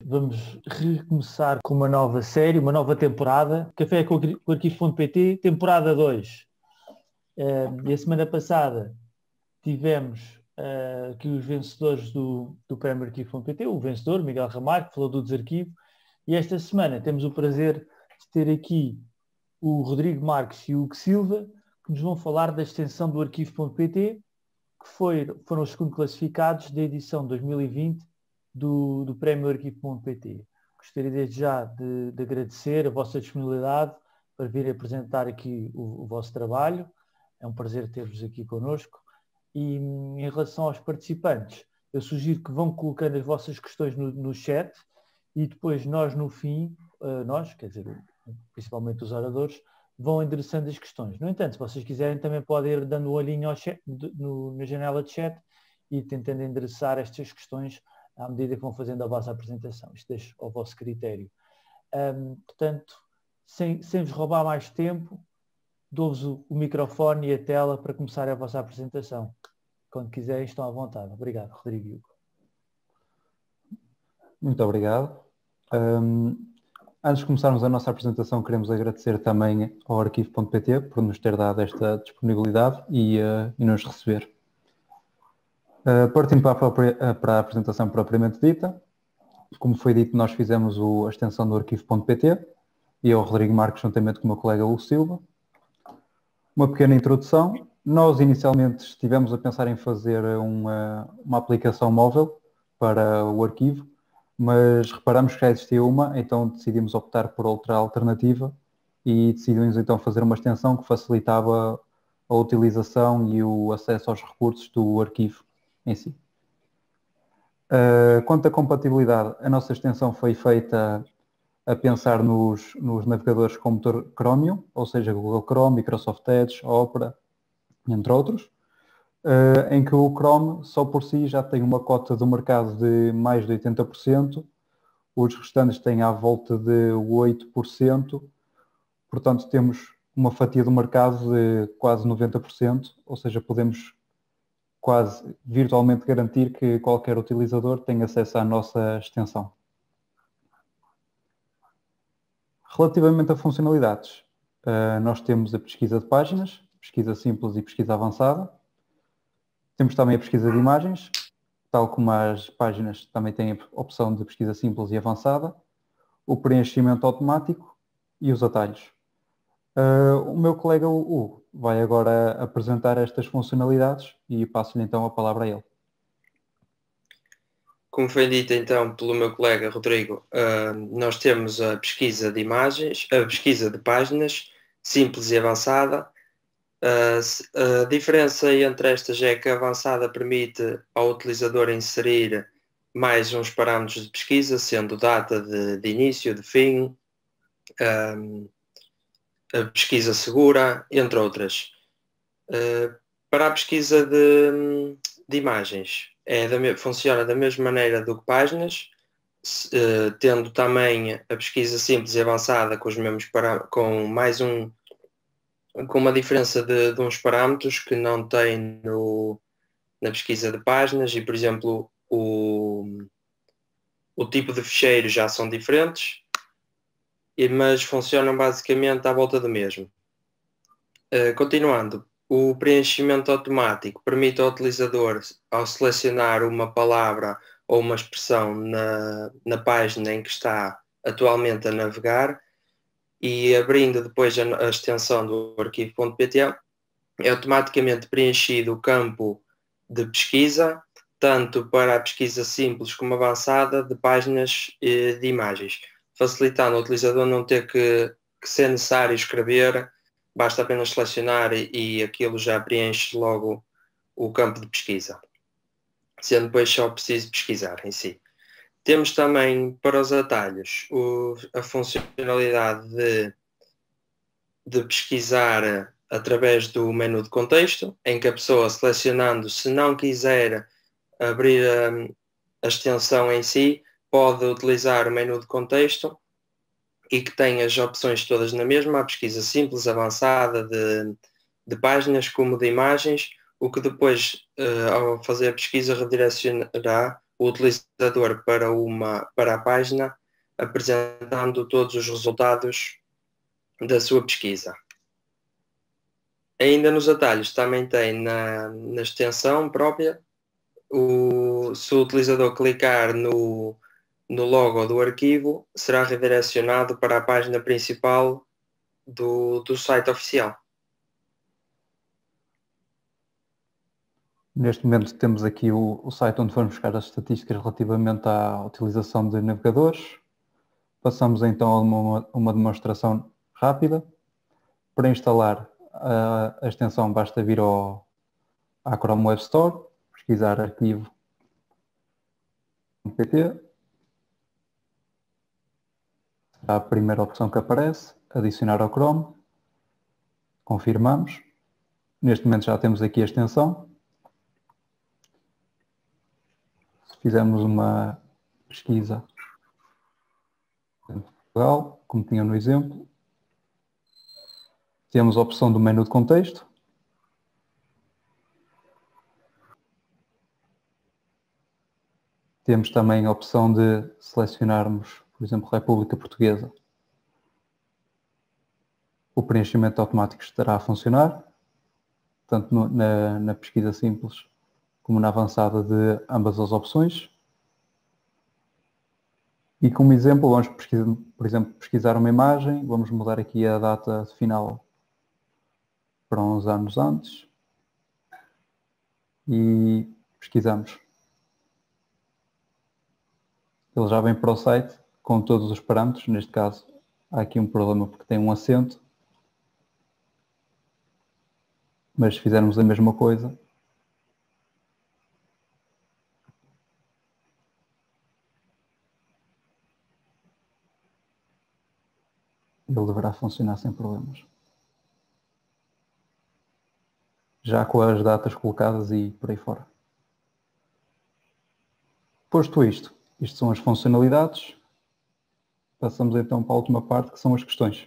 Vamos recomeçar com uma nova série, uma nova temporada, Café com o Arquivo.pt, temporada 2. E a semana passada tivemos aqui os vencedores do Prémio Arquivo.pt, o vencedor, Miguel Ramalho, que falou do Desarquivo, e esta semana temos o prazer de ter aqui o Rodrigo Marques e o Hugo Silva, que nos vão falar da extensão do Arquivo.pt, que foram os segundos classificados da edição 2020 do Prémio Arquivo.pt. Gostaria desde já de agradecer a vossa disponibilidade para vir apresentar aqui o vosso trabalho. É um prazer ter-vos aqui connosco. E em relação aos participantes, eu sugiro que vão colocando as vossas questões no chat e depois nós no fim, quer dizer, principalmente os oradores, vão endereçando as questões. No entanto, se vocês quiserem, também podem ir dando um olhinho ao chat, na janela de chat e tentando endereçar estas questões à medida que vão fazendo a vossa apresentação. Isto deixa ao vosso critério. Portanto, sem vos roubar mais tempo, dou-vos o microfone e a tela para começar a vossa apresentação. Quando quiserem, estão à vontade. Obrigado, Rodrigo e Hugo. Muito obrigado. Antes de começarmos a nossa apresentação, queremos agradecer também ao Arquivo.pt por nos ter dado esta disponibilidade e nos receber. Partindo para a apresentação propriamente dita, como foi dito, nós fizemos a extensão do Arquivo.pt e eu, Rodrigo Marques, juntamente com o meu colega Hugo Silva. Uma pequena introdução. Nós inicialmente estivemos a pensar em fazer uma aplicação móvel para o arquivo, mas reparamos que já existia uma, então decidimos optar por outra alternativa e decidimos então fazer uma extensão que facilitava a utilização e o acesso aos recursos do arquivo em si. Quanto à compatibilidade, a nossa extensão foi feita a pensar nos navegadores com motor Chromium, ou seja, Google Chrome, Microsoft Edge, Opera, entre outros, em que o Chrome só por si já tem uma cota do mercado de mais de 80%, os restantes têm à volta de 8%, portanto temos uma fatia do mercado de quase 90%, ou seja, podemos quase virtualmente garantir que qualquer utilizador tem acesso à nossa extensão. Relativamente a funcionalidades, nós temos a pesquisa de páginas, pesquisa simples e pesquisa avançada. Temos também a pesquisa de imagens, tal como as páginas também têm a opção de pesquisa simples e avançada, o preenchimento automático e os atalhos. O meu colega Hugo vai agora apresentar estas funcionalidades e passo-lhe então a palavra a ele. Como foi dito então pelo meu colega Rodrigo, nós temos a pesquisa de imagens, a pesquisa de páginas, simples e avançada. A diferença entre estas é que a avançada permite ao utilizador inserir mais uns parâmetros de pesquisa, sendo data de início, de fim, a pesquisa segura, entre outras. Para a pesquisa de imagens, funciona da mesma maneira do que páginas, tendo também a pesquisa simples e avançada com os mesmos com uma diferença de uns parâmetros que não tem na pesquisa de páginas e, por exemplo, o tipo de ficheiro já são diferentes, mas funcionam basicamente à volta do mesmo. Continuando, o preenchimento automático permite ao utilizador, ao selecionar uma palavra ou uma expressão na página em que está atualmente a navegar e abrindo depois a extensão do arquivo.pt, é automaticamente preenchido o campo de pesquisa, tanto para a pesquisa simples como avançada de páginas de imagens, facilitando ao utilizador não ter que ser necessário escrever. Basta apenas selecionar e aquilo já preenche logo o campo de pesquisa, sendo depois só preciso pesquisar em si. Temos também para os atalhos a funcionalidade de pesquisar através do menu de contexto, em que a pessoa selecionando, se não quiser abrir a extensão em si, pode utilizar o menu de contexto e que tem as opções todas na mesma, a pesquisa simples, avançada de páginas como de imagens, o que depois, ao fazer a pesquisa, redirecionará o utilizador para a página, apresentando todos os resultados da sua pesquisa. Ainda nos atalhos também tem na extensão própria, se o utilizador clicar no logo do arquivo, será redirecionado para a página principal do site oficial. Neste momento temos aqui o site onde vamos buscar as estatísticas relativamente à utilização de navegadores. Passamos então a uma demonstração rápida. Para instalar a extensão basta vir à Chrome Web Store, pesquisar arquivo.pt. A primeira opção que aparece, adicionar ao Chrome. Confirmamos. Neste momento já temos aqui a extensão. Se fizermos uma pesquisa em Portugal, como tinha no exemplo, temos a opção do menu de contexto. Temos também a opção de selecionarmos, por exemplo, República Portuguesa. O preenchimento automático estará a funcionar, tanto na pesquisa simples como na avançada de ambas as opções. E como exemplo, vamos, por exemplo, pesquisar uma imagem, vamos mudar aqui a data final para uns anos antes e pesquisamos. Ele já vem para o site com todos os parâmetros. Neste caso, há aqui um problema porque tem um acento. Mas se fizermos a mesma coisa, ele deverá funcionar sem problemas. Já com as datas colocadas e por aí fora. Posto isto são as funcionalidades. Passamos então para a última parte, que são as questões.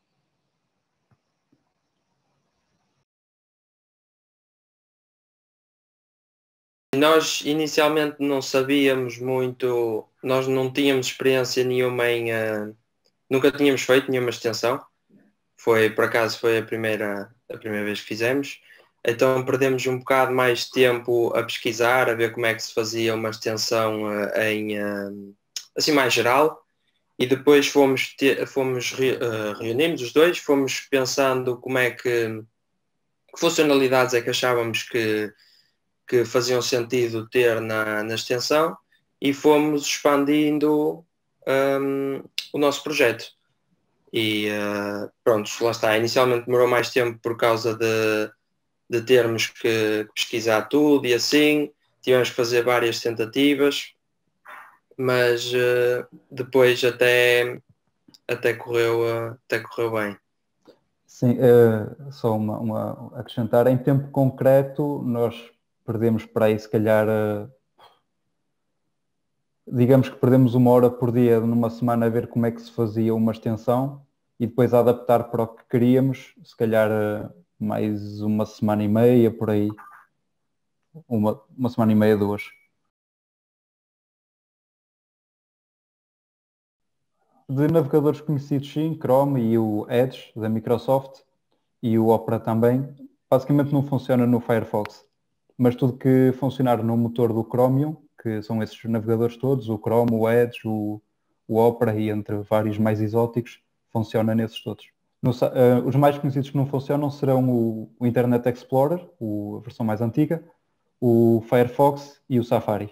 Nós inicialmente não sabíamos muito, nós não tínhamos experiência nenhuma nunca tínhamos feito nenhuma extensão. Por acaso foi a primeira vez que fizemos. Então perdemos um bocado mais de tempo a pesquisar, a ver como é que se fazia uma extensão assim mais geral. E depois reunimos os dois, fomos pensando como é que funcionalidades é que achávamos que faziam sentido ter na extensão e fomos expandindo o nosso projeto. E pronto, lá está. Inicialmente demorou mais tempo por causa de termos que pesquisar tudo e assim. Tivemos que fazer várias tentativas, mas depois até correu bem. Sim, só uma acrescentar. Em tempo concreto, nós perdemos para aí, se calhar, digamos que perdemos 1 hora por dia numa semana a ver como é que se fazia uma extensão e depois a adaptar para o que queríamos, se calhar mais 1,5 por aí. Uma semana e meia, 2. De navegadores conhecidos, sim, Chrome e o Edge da Microsoft e o Opera também. Basicamente não funciona no Firefox, mas tudo que funcionar no motor do Chromium, que são esses navegadores todos, o Chrome, o Edge, o Opera e entre vários mais exóticos, funciona nesses todos. Os mais conhecidos que não funcionam serão o Internet Explorer, a versão mais antiga, o Firefox e o Safari.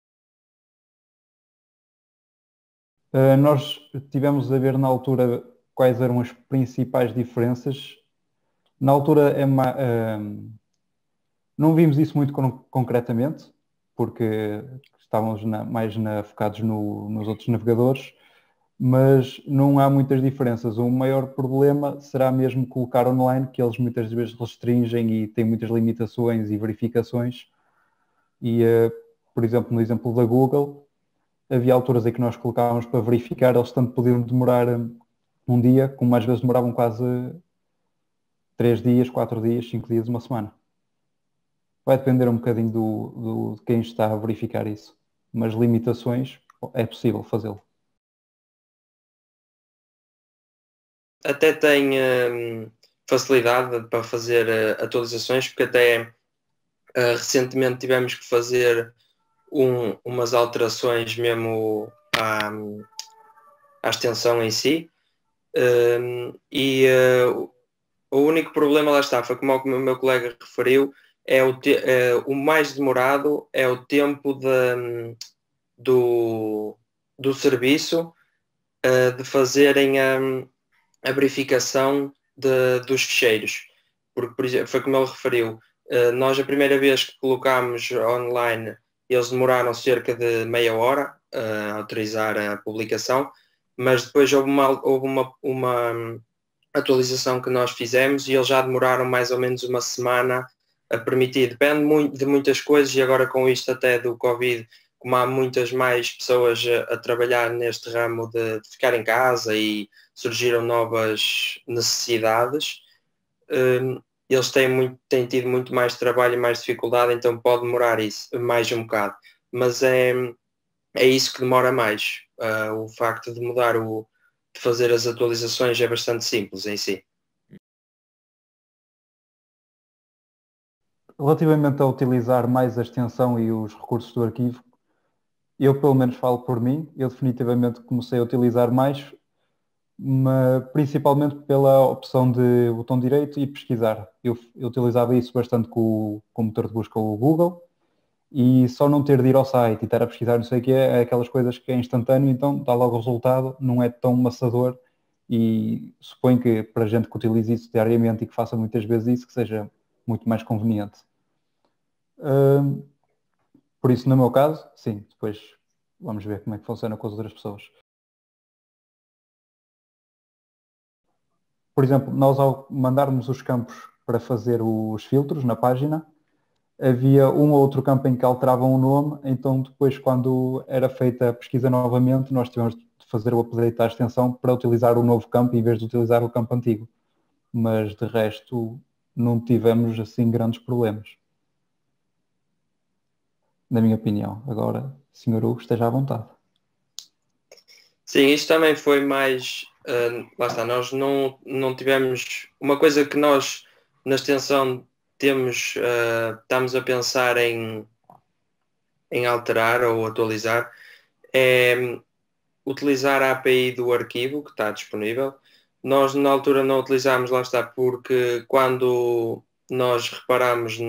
Nós tivemos a ver na altura quais eram as principais diferenças. Na altura não vimos isso muito concretamente, porque estávamos mais focados nos outros navegadores, mas não há muitas diferenças. O maior problema será mesmo colocar online, que eles muitas vezes restringem e têm muitas limitações e verificações. E, por exemplo, no exemplo da Google, havia alturas em que nós colocávamos para verificar, eles tanto podiam demorar um dia, como às vezes demoravam quase 3 dias, 4 dias, 5 dias, uma semana. Vai depender um bocadinho de quem está a verificar isso. mas limitações é possível fazê-lo. Até tem facilidade para fazer atualizações, porque até recentemente tivemos que fazer umas alterações mesmo à extensão em si. O único problema, lá está, foi como o meu colega referiu, o mais demorado é o tempo do serviço de fazerem a verificação dos ficheiros. Porque, por exemplo, foi como ele referiu, nós a primeira vez que colocámos online, eles demoraram cerca de meia hora a autorizar a publicação, mas depois houve uma atualização que nós fizemos e eles já demoraram mais ou menos uma semana a permitir. Depende muito de muitas coisas e agora com isto até do Covid, como há muitas mais pessoas a trabalhar neste ramo de ficar em casa e surgiram novas necessidades, eles têm tido muito mais trabalho e mais dificuldade, então pode demorar isso mais um bocado. Mas é isso que demora mais. O facto de de fazer as atualizações é bastante simples em si. Relativamente a utilizar mais a extensão e os recursos do arquivo, eu pelo menos falo por mim, eu definitivamente comecei a utilizar mais, principalmente pela opção de botão direito e pesquisar. Eu utilizava isso bastante com o motor de busca, o Google, e só não ter de ir ao site e estar a pesquisar não sei o que é aquelas coisas que é instantâneo, então dá logo o resultado, não é tão maçador, e suponho que para gente que utilize isso diariamente e que faça muitas vezes isso, que seja muito mais conveniente. Por isso, no meu caso, sim, depois vamos ver como é que funciona com as outras pessoas. Por exemplo, nós ao mandarmos os campos para fazer os filtros na página, havia um ou outro campo em que alteravam o nome, então depois quando era feita a pesquisa novamente, nós tivemos de fazer o update à extensão para utilizar o novo campo em vez de utilizar o campo antigo. Mas de resto não tivemos assim grandes problemas. Na minha opinião. Agora, Sr. Hugo, esteja à vontade. Sim, isto também foi mais... lá está, nós não tivemos... Uma coisa que nós, na extensão, estamos a pensar em alterar ou atualizar, é utilizar a API do arquivo que está disponível. Nós, na altura, não utilizámos, lá está, porque quando nós reparamos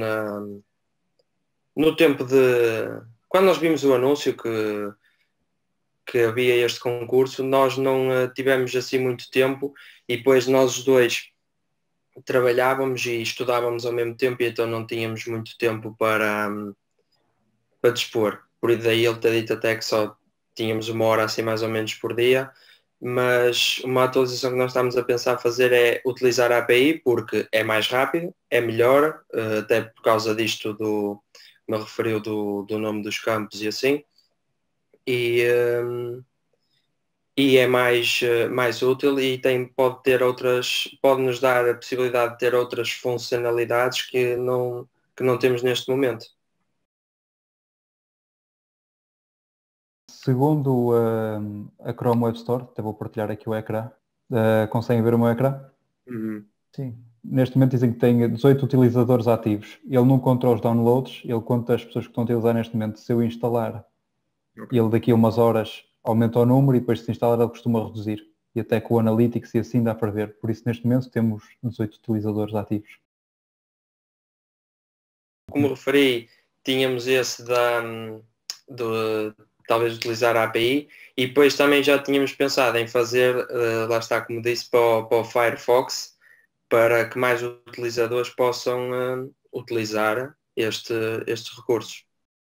no tempo de... Quando nós vimos o anúncio que havia este concurso, nós não tivemos assim muito tempo e depois nós os dois trabalhávamos e estudávamos ao mesmo tempo e então não tínhamos muito tempo para dispor. Por daí ele ter dito até que só tínhamos uma hora assim mais ou menos por dia, mas uma atualização que nós estamos a pensar fazer é utilizar a API porque é mais rápido, é melhor, até por causa disto como eu referiu do nome dos campos e assim. E é mais útil e pode nos dar a possibilidade de ter outras funcionalidades que não temos neste momento. Segundo a Chrome Web Store, até vou partilhar aqui o ecrã, conseguem ver o meu ecrã? Uhum. Sim. Neste momento dizem que tem 18 utilizadores ativos. Ele não conta os downloads, ele conta as pessoas que estão a utilizar neste momento. Se eu instalar, ele daqui a umas horas aumenta o número e depois se instalar ele costuma reduzir. E até com o Analytics e assim dá para ver. Por isso neste momento temos 18 utilizadores ativos. Como referi, tínhamos esse talvez utilizar a API e depois também já tínhamos pensado em fazer, lá está, como disse, para o Firefox, para que mais utilizadores possam utilizar estes recursos.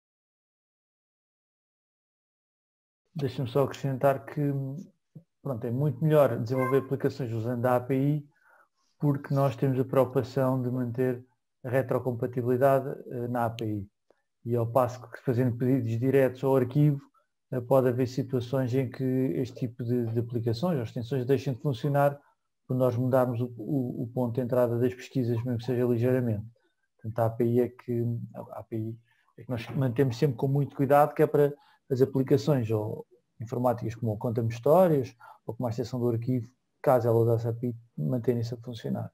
Deixa-me só acrescentar que pronto, é muito melhor desenvolver aplicações usando a API porque nós temos a preocupação de manter a retrocompatibilidade na API. E ao passo que fazendo pedidos diretos ao arquivo, pode haver situações em que este tipo de aplicações ou extensões deixem de funcionar por nós mudarmos o ponto de entrada das pesquisas, mesmo que seja ligeiramente. Portanto, a API é que nós mantemos sempre com muito cuidado, que é para as aplicações ou informáticas como o Conta-me Histórias ou como a extensão do arquivo, caso ela desse a PIT, manterem-se a funcionar.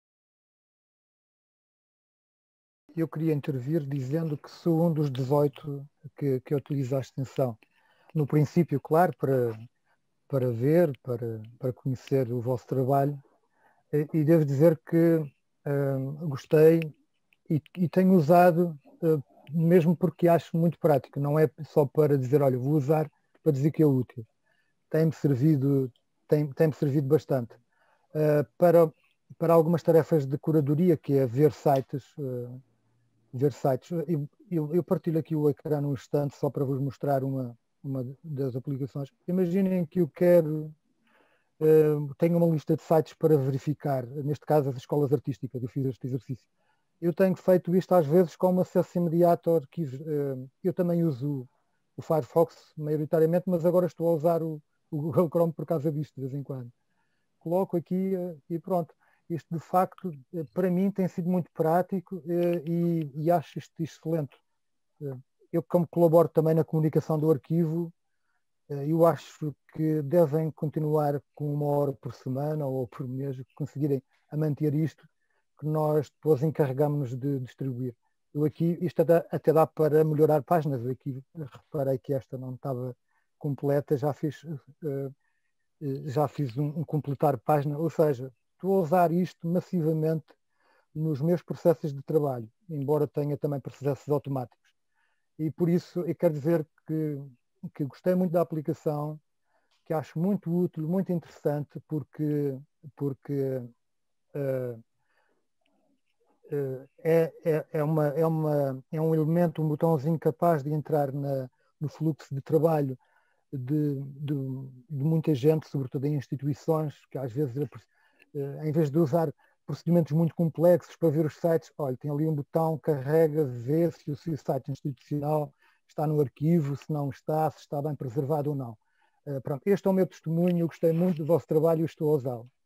Eu queria intervir dizendo que sou um dos 18 que utiliza a extensão. No princípio, claro, para ver, para conhecer o vosso trabalho, e devo dizer que gostei e tenho usado, mesmo porque acho muito prático, não é só para dizer, olha, vou usar, para dizer que é útil. Tem-me servido bastante. Para algumas tarefas de curadoria, que é ver sites. Eu partilho aqui o ecrã num instante só para vos mostrar uma das aplicações. Imaginem que eu quero, tenho uma lista de sites para verificar, neste caso as escolas artísticas, eu fiz este exercício. Eu tenho feito isto às vezes com acesso imediato a arquivos. Eu também uso o Firefox maioritariamente, mas agora estou a usar o Google Chrome por causa disto de vez em quando. Coloco aqui e pronto. Isto, de facto, para mim tem sido muito prático e acho isto excelente. Eu, como colaboro também na comunicação do arquivo, eu acho que devem continuar com 1 hora por semana ou por mês, conseguirem a manter isto, que nós depois encarregamos de distribuir. Eu aqui, isto até dá para melhorar páginas. Eu aqui reparei que esta não estava completa, já fiz um completar página, ou seja, estou a usar isto massivamente nos meus processos de trabalho, embora tenha também processos automáticos. E por isso eu quero dizer que gostei muito da aplicação, que acho muito útil, muito interessante, porque é um elemento, um botãozinho capaz de entrar no fluxo de trabalho de muita gente, sobretudo em instituições, que às vezes, em vez de usar procedimentos muito complexos para ver os sites, olha, tem ali um botão, carrega, vê se o seu site institucional está no arquivo, se não está, se está bem preservado ou não. Pronto, este é o meu testemunho, eu gostei muito do vosso trabalho e estou a usá-lo.